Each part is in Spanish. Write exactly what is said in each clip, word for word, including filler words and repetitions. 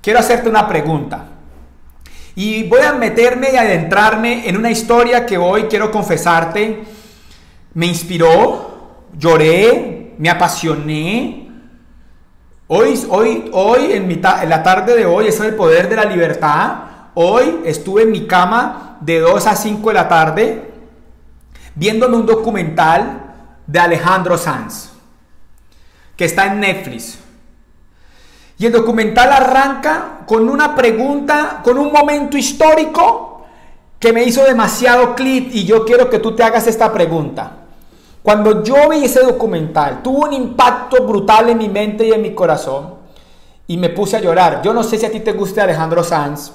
quiero hacerte una pregunta. Y voy a meterme y adentrarme en una historia que hoy quiero confesarte. Me inspiró, lloré, me apasioné. Hoy, hoy, hoy en, mi ta- en la tarde de hoy, es el poder de la libertad. Hoy estuve en mi cama de dos a cinco de la tarde viéndome un documental de Alejandro Sanz que está en Netflix. Y el documental arranca con una pregunta, con un momento histórico que me hizo demasiado clic, y yo quiero que tú te hagas esta pregunta. Cuando yo vi ese documental, tuvo un impacto brutal en mi mente y en mi corazón, y me puse a llorar. Yo no sé si a ti te guste Alejandro Sanz,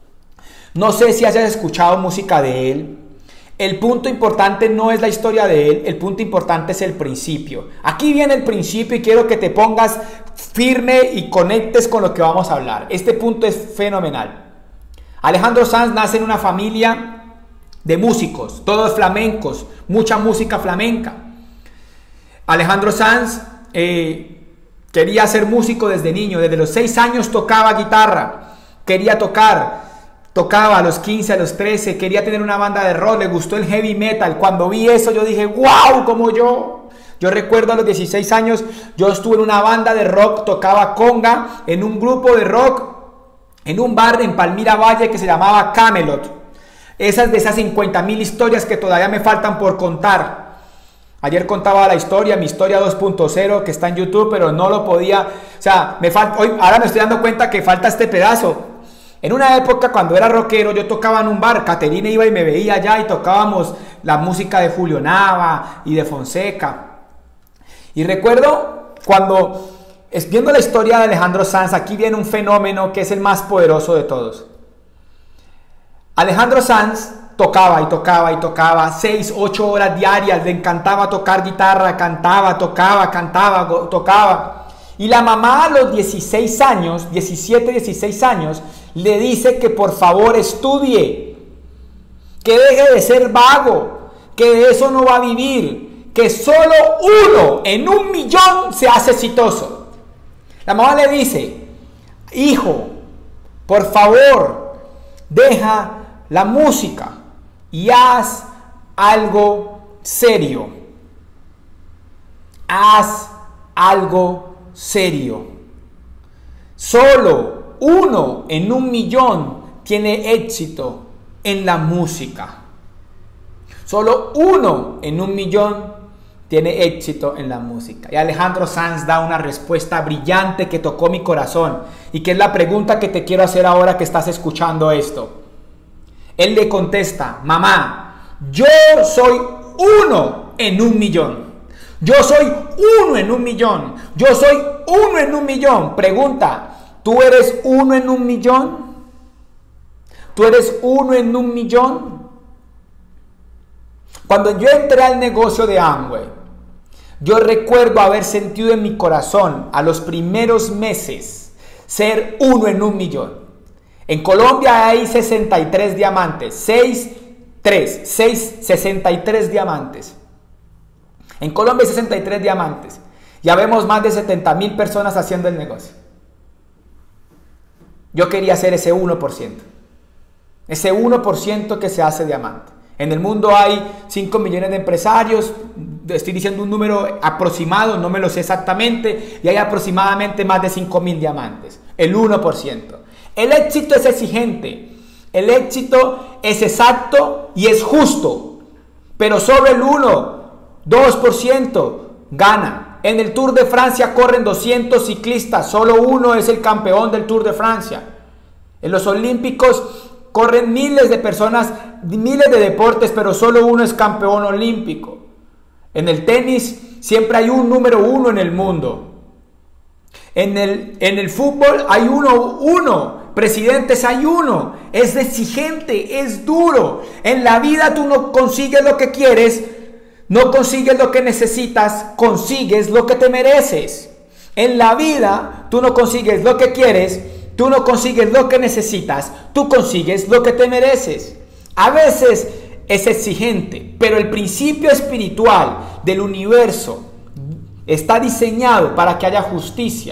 no sé si hayas escuchado música de él. El punto importante no es la historia de él, el punto importante es el principio. Aquí viene el principio y quiero que te pongas firme y conectes con lo que vamos a hablar. Este punto es fenomenal. Alejandro Sanz nace en una familia de músicos, todos flamencos, mucha música flamenca. Alejandro Sanz eh, quería ser músico desde niño, desde los seis años tocaba guitarra, quería tocar. Tocaba a los quince, a los trece, quería tener una banda de rock, le gustó el heavy metal. Cuando vi eso yo dije, wow, como yo. Yo recuerdo a los dieciséis años, yo estuve en una banda de rock, tocaba conga, en un grupo de rock, en un bar en Palmira Valle que se llamaba Camelot. Esas de esas cincuenta mil historias que todavía me faltan por contar. Ayer contaba la historia, mi historia dos punto cero, que está en YouTube, pero no lo podía, o sea, me falta, hoy, ahora me estoy dando cuenta que falta este pedazo. En una época cuando era rockero yo tocaba en un bar, Caterina iba y me veía allá y tocábamos la música de Julio Nava y de Fonseca. Y recuerdo cuando, viendo la historia de Alejandro Sanz, aquí viene un fenómeno que es el más poderoso de todos. Alejandro Sanz tocaba y tocaba y tocaba seis, ocho horas diarias, le encantaba tocar guitarra, cantaba, tocaba, cantaba, tocaba. Y la mamá a los dieciséis años, diecisiete, diecisés años, le dice que por favor estudie, que deje de ser vago, que de eso no va a vivir, que solo uno en un millón se hace exitoso. La mamá le dice, hijo, por favor, deja la música y haz algo serio. Haz algo serio. Solo uno en un millón tiene éxito en la música. Solo uno en un millón tiene éxito en la música. Y Alejandro Sanz da una respuesta brillante que tocó mi corazón y que es la pregunta que te quiero hacer ahora que estás escuchando esto. Él le contesta, mamá, yo soy uno en un millón. Yo soy uno en un millón. Yo soy uno en un millón. Pregunta, ¿tú eres uno en un millón? ¿Tú eres uno en un millón? Cuando yo entré al negocio de Amway, yo recuerdo haber sentido en mi corazón a los primeros meses ser uno en un millón. En Colombia hay sesenta y tres diamantes, seis, tres, seis, sesenta y tres diamantes. En Colombia hay sesenta y tres diamantes. Ya vemos más de setenta mil personas haciendo el negocio. Yo quería ser ese uno por ciento. Ese uno por ciento que se hace diamante. En el mundo hay cinco millones de empresarios. Estoy diciendo un número aproximado, no me lo sé exactamente. Y hay aproximadamente más de cinco mil diamantes. El uno por ciento. El éxito es exigente. El éxito es exacto y es justo. Pero solo el uno, dos por ciento gana. En el Tour de Francia corren doscientos ciclistas, solo uno es el campeón del Tour de Francia. En los Olímpicos corren miles de personas, miles de deportes, pero solo uno es campeón olímpico. En el tenis siempre hay un número uno en el mundo. En el, en el fútbol hay uno, uno. Presidentes hay uno. Es exigente, es duro. En la vida tú no consigues lo que quieres, no consigues lo que necesitas, consigues lo que te mereces. En la vida tú no consigues lo que quieres, tú no consigues lo que necesitas, tú consigues lo que te mereces. A veces es exigente, pero el principio espiritual del universo está diseñado para que haya justicia.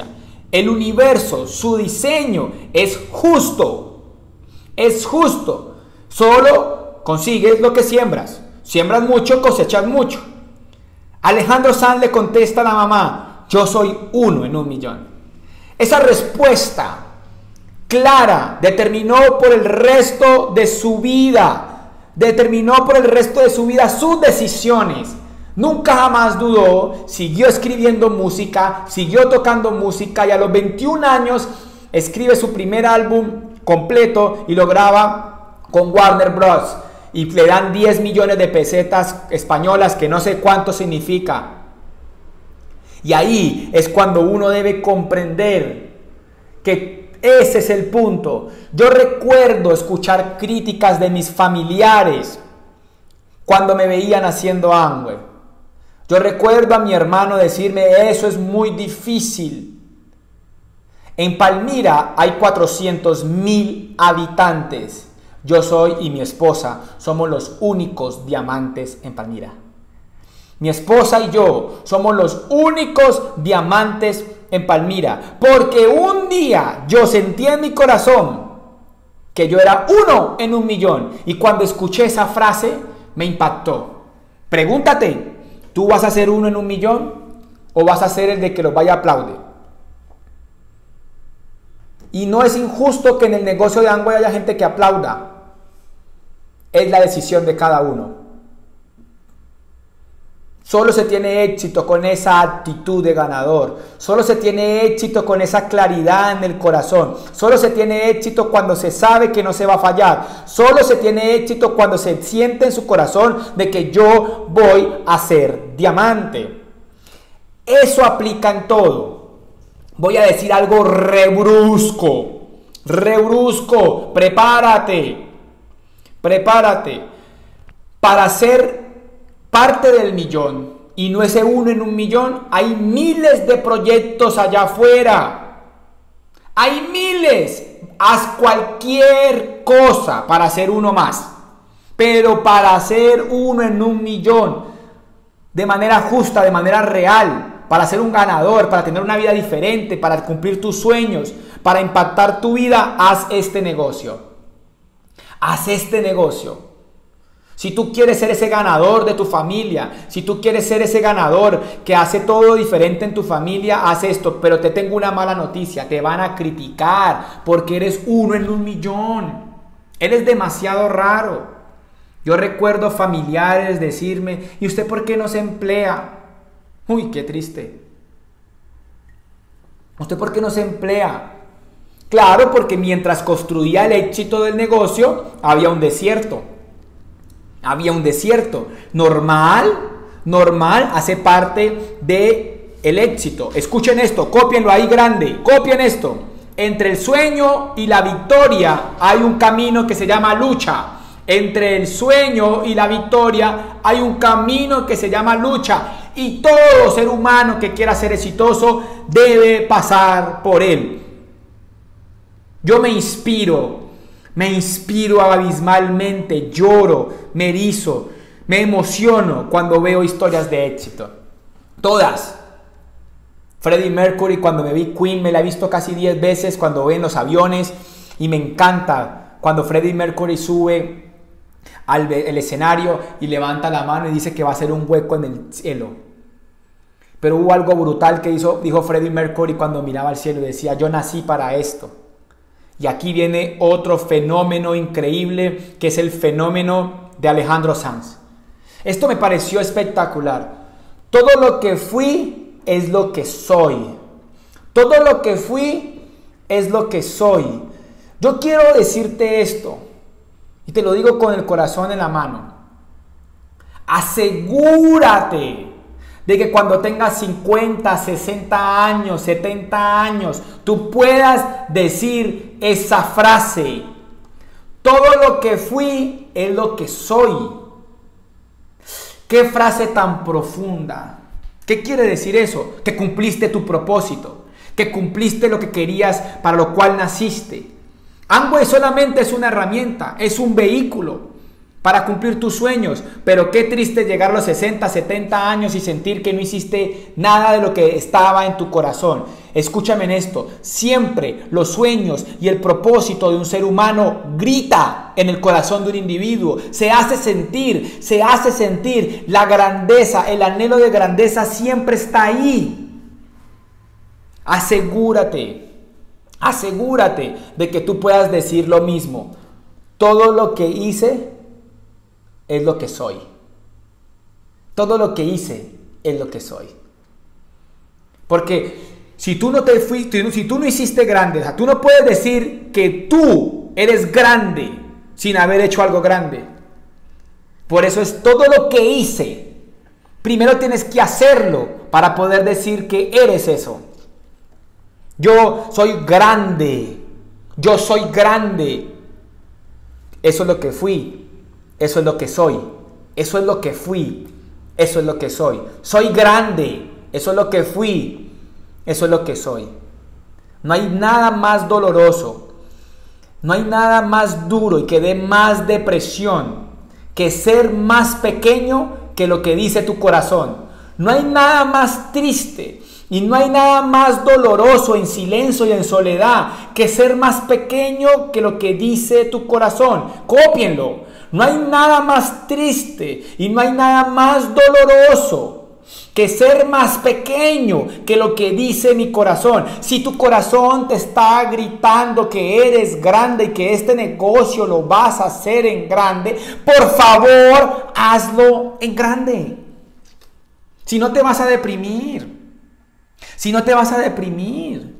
El universo, su diseño es justo. Es justo. Solo consigues lo que siembras. Siembras mucho, cosechas mucho. Alejandro Sanz le contesta a la mamá: yo soy uno en un millón. Esa respuesta clara determinó por el resto de su vida. Determinó por el resto de su vida sus decisiones. Nunca jamás dudó, siguió escribiendo música, siguió tocando música y a los veintiún años escribe su primer álbum completo y lo graba con Warner Bros. Y le dan diez millones de pesetas españolas, que no sé cuánto significa. Y ahí es cuando uno debe comprender que ese es el punto. Yo recuerdo escuchar críticas de mis familiares cuando me veían haciendo Amway. Yo recuerdo a mi hermano decirme: eso es muy difícil. En Palmira hay cuatrocientos mil habitantes. Yo soy y mi esposa somos los únicos diamantes en Palmira. Mi esposa y yo somos los únicos diamantes en Palmira. Porque un día yo sentí en mi corazón que yo era uno en un millón. Y cuando escuché esa frase me impactó. Pregúntate, ¿tú vas a ser uno en un millón o vas a ser el de que los vaya a aplaudir? Y no es injusto que en el negocio de Amway haya gente que aplauda. Es la decisión de cada uno. Solo se tiene éxito con esa actitud de ganador. Solo se tiene éxito con esa claridad en el corazón. Solo se tiene éxito cuando se sabe que no se va a fallar. Solo se tiene éxito cuando se siente en su corazón de que yo voy a ser diamante. Eso aplica en todo. Voy a decir algo rebrusco. Rebrusco. Prepárate. Prepárate. Para ser parte del millón, y no ese uno en un millón, hay miles de proyectos allá afuera. Hay miles. Haz cualquier cosa para ser uno más. Pero para ser uno en un millón, de manera justa, de manera real, para ser un ganador, para tener una vida diferente, para cumplir tus sueños, para impactar tu vida, haz este negocio. Haz este negocio. Si tú quieres ser ese ganador de tu familia, si tú quieres ser ese ganador que hace todo diferente en tu familia, haz esto. Pero te tengo una mala noticia: te van a criticar porque eres uno en un millón. Eres demasiado raro. Yo recuerdo familiares decirme: ¿y usted por qué no se emplea? Uy, qué triste. ¿Usted por qué no se emplea? Claro, porque mientras construía el éxito del negocio, había un desierto. Había un desierto. Normal, normal, hace parte del éxito. Escuchen esto, cópienlo ahí grande, copien esto. Entre el sueño y la victoria hay un camino que se llama lucha. Entre el sueño y la victoria hay un camino que se llama lucha. Y todo ser humano que quiera ser exitoso debe pasar por él. Yo me inspiro, me inspiro abismalmente, lloro, me erizo, me emociono cuando veo historias de éxito. Todas. Freddie Mercury, cuando me vi Queen, me la he visto casi diez veces cuando voy en los aviones y me encanta cuando Freddie Mercury sube al el escenario y levanta la mano y dice que va a hacer un hueco en el cielo. Pero hubo algo brutal que hizo, dijo Freddie Mercury cuando miraba al cielo y decía: yo nací para esto. Y aquí viene otro fenómeno increíble, que es el fenómeno de Alejandro Sanz. Esto me pareció espectacular. Todo lo que fui es lo que soy. Todo lo que fui es lo que soy. Yo quiero decirte esto, y te lo digo con el corazón en la mano. Asegúrate de que cuando tengas cincuenta, sesenta años, setenta años, tú puedas decir esa frase: todo lo que fui es lo que soy. Qué frase tan profunda. ¿Qué quiere decir eso? Que cumpliste tu propósito, que cumpliste lo que querías, para lo cual naciste. Amway solamente es una herramienta, es un vehículo para cumplir tus sueños. Pero qué triste llegar a los sesenta, setenta años y sentir que no hiciste nada de lo que estaba en tu corazón. Escúchame en esto, siempre los sueños y el propósito de un ser humano grita en el corazón de un individuo. Se hace sentir, se hace sentir la grandeza, el anhelo de grandeza siempre está ahí. Asegúrate, asegúrate de que tú puedas decir lo mismo. Todo lo que hice es lo que soy. Todo lo que hice es lo que soy. Porque si tú no te fuiste, si tú no hiciste grande, o sea, tú no puedes decir que tú eres grande sin haber hecho algo grande. Por eso es todo lo que hice. Primero tienes que hacerlo para poder decir que eres eso. Yo soy grande. Yo soy grande. Eso es lo que fui. Eso es lo que soy. Eso es lo que fui. Eso es lo que soy. Soy grande. Eso es lo que fui. Eso es lo que soy. No hay nada más doloroso, no hay nada más duro y que dé más depresión que ser más pequeño que lo que dice tu corazón. No hay nada más triste y no hay nada más doloroso en silencio y en soledad que ser más pequeño que lo que dice tu corazón. Cópienlo. No hay nada más triste y no hay nada más doloroso que ser más pequeño que lo que dice mi corazón. Si tu corazón te está gritando que eres grande y que este negocio lo vas a hacer en grande, por favor, hazlo en grande. Si no te vas a deprimir. Si no te vas a deprimir.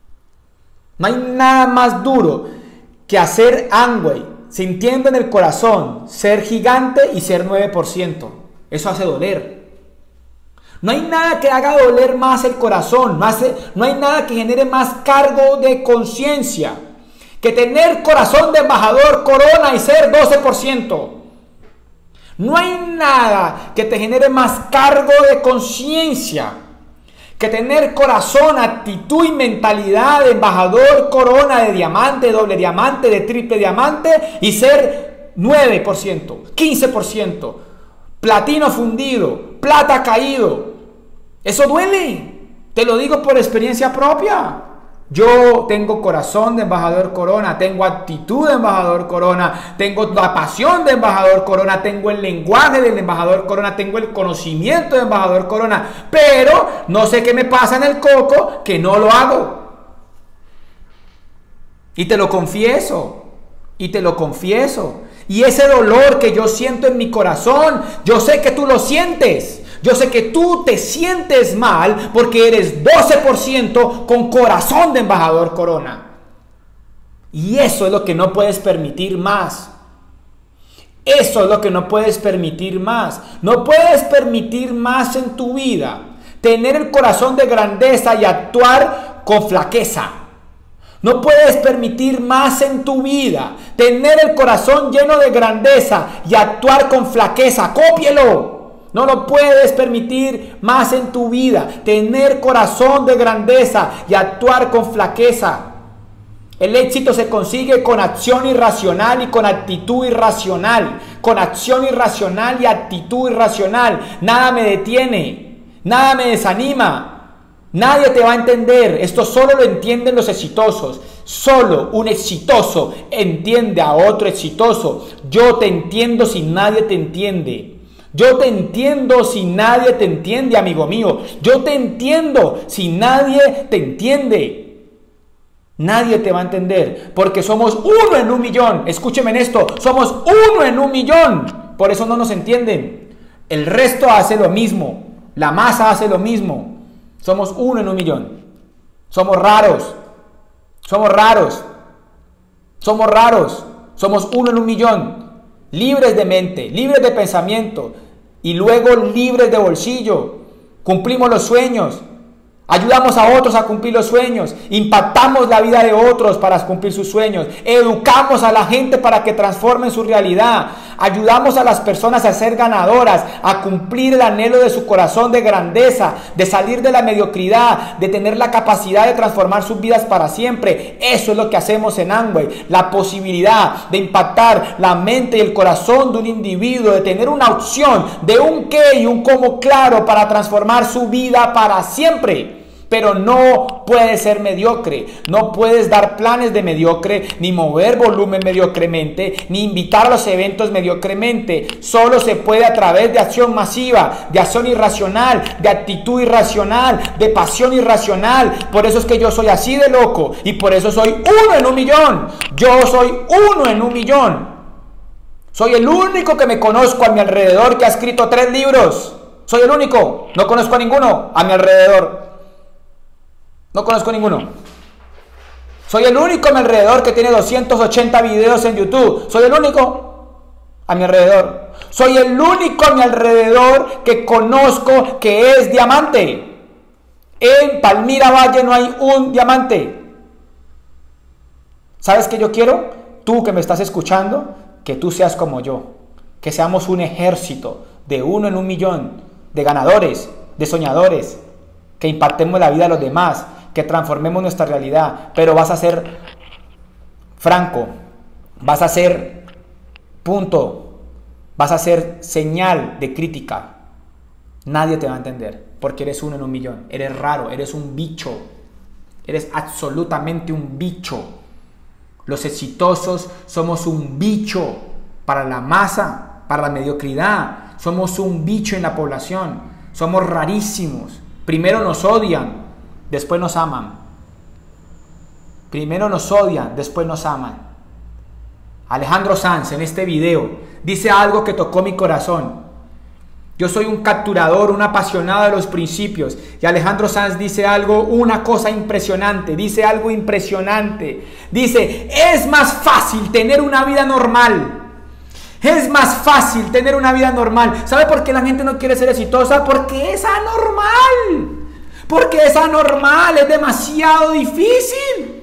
No hay nada más duro que hacer Amway, sintiendo en el corazón, ser gigante y ser nueve por ciento. Eso hace doler. No hay nada que haga doler más el corazón, no, hace, no hay nada que genere más cargo de conciencia que tener corazón de embajador Corona y ser doce por ciento. No hay nada que te genere más cargo de conciencia que tener corazón, actitud y mentalidad de embajador Corona, de diamante, de doble diamante, de triple diamante y ser nueve por ciento, quince por ciento, platino fundido, plata caído. Eso duele, te lo digo por experiencia propia. Yo tengo corazón de embajador Corona, tengo actitud de embajador Corona, tengo la pasión de embajador Corona, tengo el lenguaje del embajador Corona, tengo el conocimiento de embajador Corona, pero no sé qué me pasa en el coco que no lo hago. Y te lo confieso, y te lo confieso. Y ese dolor que yo siento en mi corazón, yo sé que tú lo sientes. Yo sé que tú te sientes mal porque eres doce por ciento con corazón de embajador Corona. Y eso es lo que no puedes permitir más. Eso es lo que no puedes permitir más. No puedes permitir más en tu vida tener el corazón de grandeza y actuar con flaqueza. No puedes permitir más en tu vida tener el corazón lleno de grandeza y actuar con flaqueza. Cópielo. No lo puedes permitir más en tu vida tener corazón de grandeza y actuar con flaqueza. El éxito se consigue con acción irracional y con actitud irracional. Con acción irracional y actitud irracional. Nada me detiene, nada me desanima. Nadie te va a entender. Esto solo lo entienden los exitosos. Solo un exitoso entiende a otro exitoso. Yo te entiendo si nadie te entiende. Yo te entiendo si nadie te entiende, amigo mío. Yo te entiendo si nadie te entiende. Nadie te va a entender porque somos uno en un millón. Escúcheme en esto. Somos uno en un millón. Por eso no nos entienden. El resto hace lo mismo. La masa hace lo mismo. Somos uno en un millón. Somos raros. Somos raros. Somos raros. Somos uno en un millón. Libres de mente, libres de pensamiento y luego libres de bolsillo. Cumplimos los sueños. Ayudamos a otros a cumplir los sueños, impactamos la vida de otros para cumplir sus sueños, educamos a la gente para que transformen su realidad, ayudamos a las personas a ser ganadoras, a cumplir el anhelo de su corazón de grandeza, de salir de la mediocridad, de tener la capacidad de transformar sus vidas para siempre. Eso es lo que hacemos en Amway, la posibilidad de impactar la mente y el corazón de un individuo, de tener una opción de un qué y un cómo claro para transformar su vida para siempre. Pero no puedes ser mediocre, no puedes dar planes de mediocre, ni mover volumen mediocremente, ni invitar a los eventos mediocremente. Solo se puede a través de acción masiva, de acción irracional, de actitud irracional, de pasión irracional. Por eso es que yo soy así de loco y por eso soy uno en un millón. Yo soy uno en un millón. Soy el único que me conozco a mi alrededor que ha escrito tres libros. Soy el único, no conozco a ninguno a mi alrededor. No conozco ninguno. Soy el único a mi alrededor que tiene doscientos ochenta videos en YouTube. Soy el único a mi alrededor. Soy el único a mi alrededor que conozco que es diamante. En Palmira Valle no hay un diamante. ¿Sabes qué yo quiero? Tú que me estás escuchando, que tú seas como yo. Que seamos un ejército de uno en un millón de ganadores, de soñadores. Que impactemos la vida de los demás. Que transformemos nuestra realidad, pero vas a ser franco, vas a ser punto, vas a ser señal de crítica. Nadie te va a entender porque eres uno en un millón, eres raro, eres un bicho, eres absolutamente un bicho. Los exitosos somos un bicho para la masa, para la mediocridad, somos un bicho en la población, somos rarísimos. Primero nos odian, después nos aman. Primero nos odian, después nos aman. Alejandro Sanz en este video dice algo que tocó mi corazón. Yo soy un capturador, un apasionado de los principios. Y Alejandro Sanz dice algo, una cosa impresionante. Dice algo impresionante. Dice, es más fácil tener una vida normal. Es más fácil tener una vida normal. ¿Sabe por qué la gente no quiere ser exitosa? Porque es anormal. Porque es anormal, es demasiado difícil.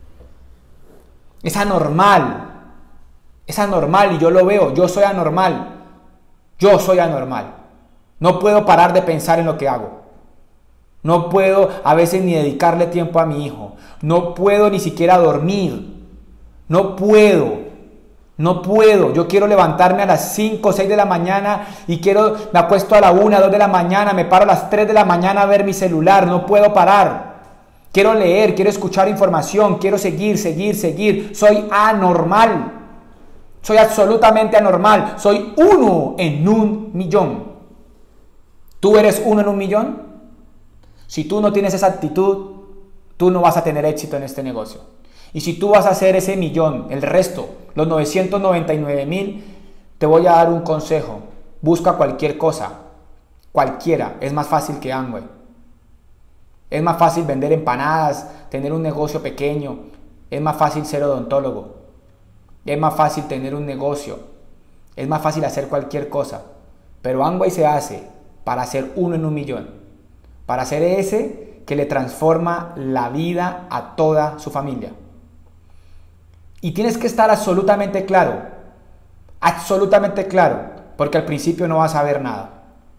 Es anormal. Es anormal y yo lo veo, yo soy anormal. Yo soy anormal. No puedo parar de pensar en lo que hago. No puedo a veces ni dedicarle tiempo a mi hijo. No puedo ni siquiera dormir. No puedo. No puedo, yo quiero levantarme a las cinco o seis de la mañana y quiero, me acuesto a la una, dos de la mañana, me paro a las tres de la mañana a ver mi celular, no puedo parar. Quiero leer, quiero escuchar información, quiero seguir, seguir, seguir. Soy anormal, soy absolutamente anormal, soy uno en un millón. ¿Tú eres uno en un millón? Si tú no tienes esa actitud, tú no vas a tener éxito en este negocio. Y si tú vas a hacer ese millón, el resto, los novecientos noventa y nueve mil, te voy a dar un consejo. Busca cualquier cosa, cualquiera, es más fácil que Amway. Es más fácil vender empanadas, tener un negocio pequeño, es más fácil ser odontólogo, es más fácil tener un negocio, es más fácil hacer cualquier cosa. Pero Amway se hace para hacer uno en un millón, para hacer ese que le transforma la vida a toda su familia. Y tienes que estar absolutamente claro, absolutamente claro, porque al principio no vas a ver nada.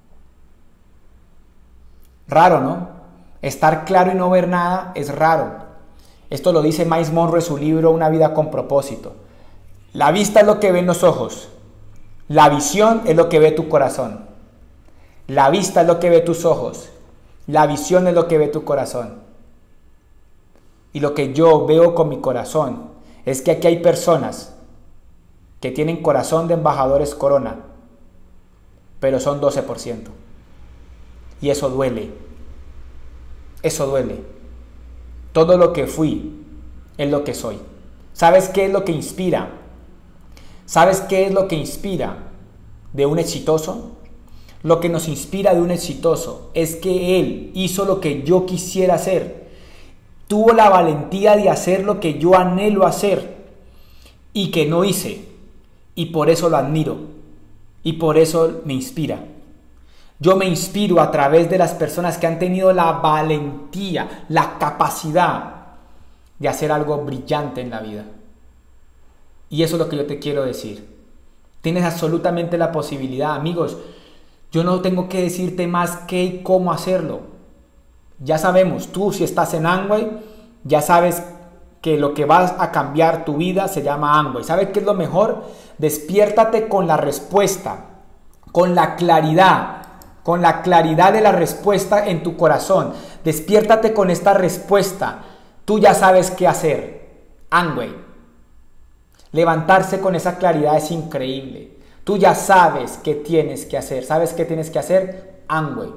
Raro, ¿no? Estar claro y no ver nada es raro. Esto lo dice Miles Monroe en su libro Una vida con propósito. La vista es lo que ven los ojos. La visión es lo que ve tu corazón. La vista es lo que ve tus ojos. La visión es lo que ve tu corazón. Y lo que yo veo con mi corazón es que aquí hay personas que tienen corazón de embajadores Corona, pero son doce por ciento. Y eso duele. Eso duele. Todo lo que fui es lo que soy. ¿Sabes qué es lo que inspira? ¿Sabes qué es lo que inspira de un exitoso? Lo que nos inspira de un exitoso es que él hizo lo que yo quisiera hacer. Tuvo la valentía de hacer lo que yo anhelo hacer y que no hice. Y por eso lo admiro. Y por eso me inspira. Yo me inspiro a través de las personas que han tenido la valentía, la capacidad de hacer algo brillante en la vida. Y eso es lo que yo te quiero decir. Tienes absolutamente la posibilidad, amigos. Yo no tengo que decirte más qué y cómo hacerlo. Ya sabemos, tú si estás en Amway, ya sabes que lo que vas a cambiar tu vida se llama Amway. ¿Sabes qué es lo mejor? Despiértate con la respuesta, con la claridad. Con la claridad de la respuesta en tu corazón. Despiértate con esta respuesta. Tú ya sabes qué hacer. Amway. Levantarse con esa claridad es increíble. Tú ya sabes qué tienes que hacer. ¿Sabes qué tienes que hacer? Amway.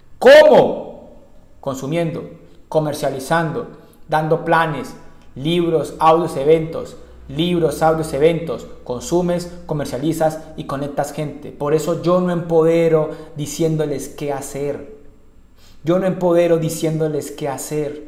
¿Cómo? Consumiendo, comercializando, dando planes, libros, audios, eventos. Libros, audios, eventos, consumes, comercializas y conectas gente. Por eso yo no empodero diciéndoles qué hacer. Yo no empodero diciéndoles qué hacer.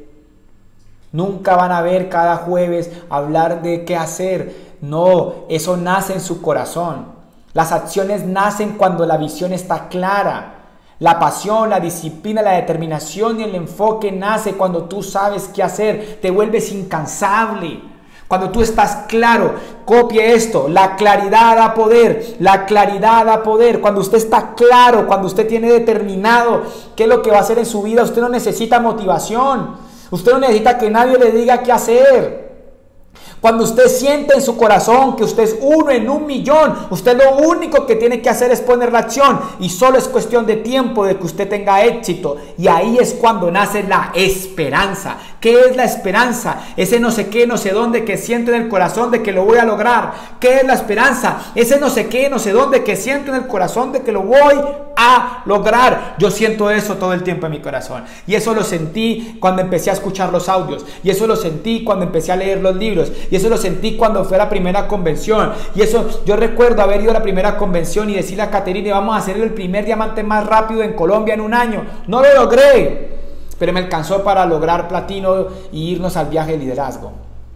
Nunca van a ver cada jueves hablar de qué hacer. No, eso nace en su corazón. Las acciones nacen cuando la visión está clara. La pasión, la disciplina, la determinación y el enfoque nace cuando tú sabes qué hacer. Te vuelves incansable. Cuando tú estás claro, copie esto, la claridad da poder, la claridad da poder. Cuando usted está claro, cuando usted tiene determinado qué es lo que va a hacer en su vida, usted no necesita motivación, usted no necesita que nadie le diga qué hacer. Cuando usted siente en su corazón que usted es uno en un millón, usted lo único que tiene que hacer es poner la acción y solo es cuestión de tiempo de que usted tenga éxito. Y ahí es cuando nace la esperanza. ¿Qué es la esperanza? Ese no sé qué, no sé dónde que siento en el corazón de que lo voy a lograr. ¿Qué es la esperanza? Ese no sé qué, no sé dónde que siento en el corazón de que lo voy a lograr. Yo siento eso todo el tiempo en mi corazón. Y eso lo sentí cuando empecé a escuchar los audios. Y eso lo sentí cuando empecé a leer los libros. Y eso lo sentí cuando fue a la primera convención. Y eso, yo recuerdo haber ido a la primera convención y decirle a Caterine, vamos a hacer el primer diamante más rápido en Colombia en un año. No lo logré, pero me alcanzó para lograr platino y irnos al viaje de liderazgo.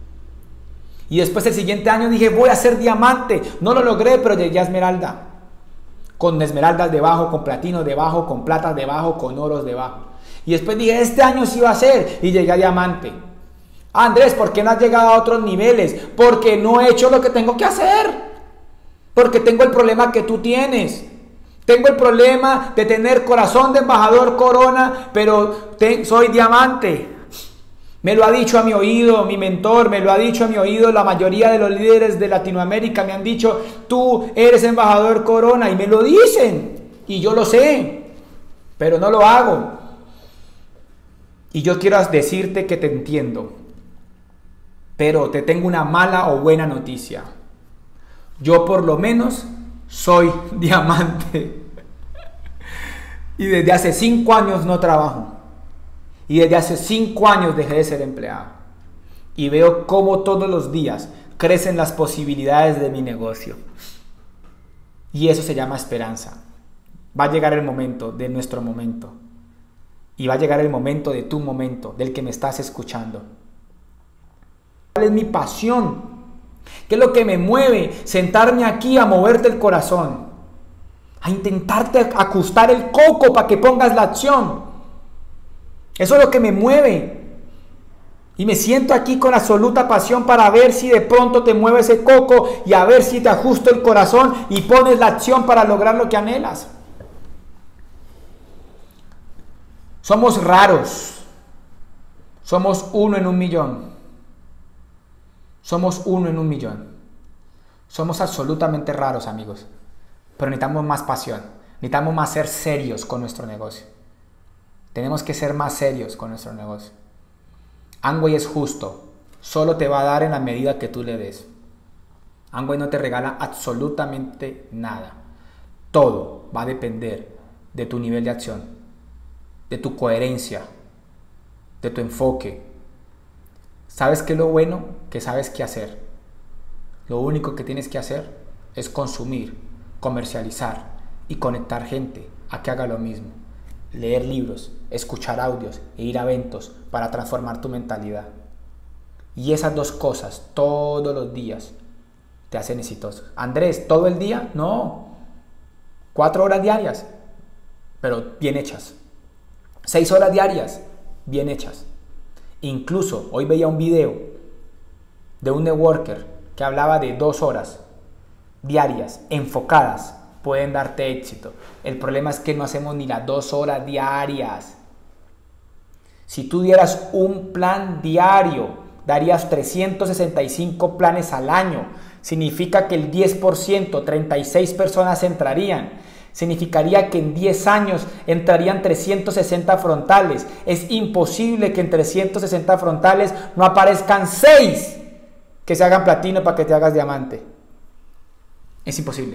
Y después el siguiente año dije, voy a ser diamante. No lo logré, pero llegué a esmeralda. Con esmeraldas debajo, con platino debajo, con plata debajo, con oros debajo. Y después dije, este año sí va a ser. Y llegué a diamante. Andrés, ¿por qué no has llegado a otros niveles? Porque no he hecho lo que tengo que hacer. Porque tengo el problema que tú tienes. Tengo el problema de tener corazón de embajador corona, pero te, soy diamante. Me lo ha dicho a mi oído mi mentor, me lo ha dicho a mi oído la mayoría de los líderes de Latinoamérica. Me han dicho, tú eres embajador corona, y me lo dicen. Y yo lo sé, pero no lo hago. Y yo quiero decirte que te entiendo. Pero te tengo una mala o buena noticia. Yo por lo menos soy diamante. Y desde hace cinco años no trabajo. Y desde hace cinco años dejé de ser empleado. Y veo cómo todos los días crecen las posibilidades de mi negocio. Y eso se llama esperanza. Va a llegar el momento de nuestro momento. Y va a llegar el momento de tu momento, del que me estás escuchando. ¿Cuál es mi pasión? ¿Qué es lo que me mueve? Sentarme aquí a moverte el corazón, a intentarte ajustar el coco para que pongas la acción. Eso es lo que me mueve. Y me siento aquí con absoluta pasión para ver si de pronto te mueve ese coco y a ver si te ajusto el corazón y pones la acción para lograr lo que anhelas. Somos raros. Somos uno en un millón. Somos uno en un millón. Somos absolutamente raros, amigos. Pero necesitamos más pasión. Necesitamos más ser serios con nuestro negocio. Tenemos que ser más serios con nuestro negocio. Amway es justo. Solo te va a dar en la medida que tú le des. Amway no te regala absolutamente nada. Todo va a depender de tu nivel de acción, de tu coherencia, de tu enfoque. ¿Sabes qué es lo bueno? Que sabes qué hacer. Lo único que tienes que hacer es consumir, comercializar y conectar gente a que haga lo mismo. Leer libros, escuchar audios e ir a eventos para transformar tu mentalidad. Y esas dos cosas todos los días te hacen exitoso. Andrés, ¿todo el día? No. Cuatro horas diarias. pero bien hechas. Seis horas diarias, bien hechas. Incluso hoy veía un video de un networker que hablaba de dos horas diarias, enfocadas, pueden darte éxito. El problema es que no hacemos ni las dos horas diarias. Si tú dieras un plan diario, darías trescientos sesenta y cinco planes al año. Significa que el diez por ciento, treinta y seis personas entrarían. Significaría que en diez años entrarían trescientos sesenta frontales. Es imposible que en trescientos sesenta frontales no aparezcan seis que se hagan platino para que te hagas diamante. Es imposible.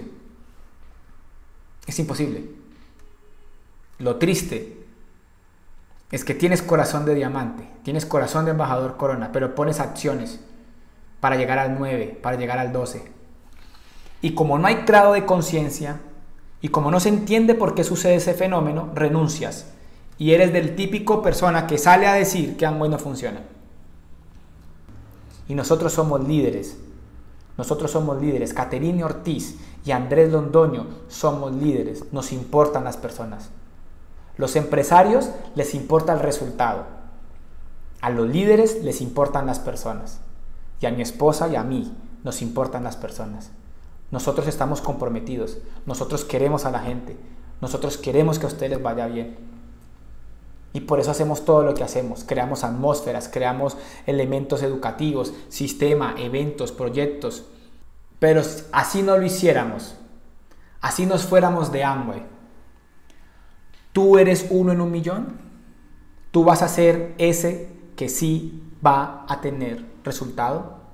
Es imposible. Lo triste es que tienes corazón de diamante, tienes corazón de embajador corona, pero pones acciones para llegar al nueve, para llegar al doce. Y como no hay grado de conciencia, y como no se entiende por qué sucede ese fenómeno, renuncias. Y eres del típico persona que sale a decir que Amway no funciona. Y nosotros somos líderes. Nosotros somos líderes. Caterine Ortiz y Andrés Londoño somos líderes. Nos importan las personas. Los empresarios les importa el resultado. A los líderes les importan las personas. Y a mi esposa y a mí nos importan las personas. Nosotros estamos comprometidos. Nosotros queremos a la gente. Nosotros queremos que a ustedes les vaya bien. Y por eso hacemos todo lo que hacemos. Creamos atmósferas, creamos elementos educativos, sistema, eventos, proyectos. Pero así no lo hiciéramos. Así nos fuéramos de Amway. ¿Tú eres uno en un millón? ¿Tú vas a ser ese que sí va a tener resultado?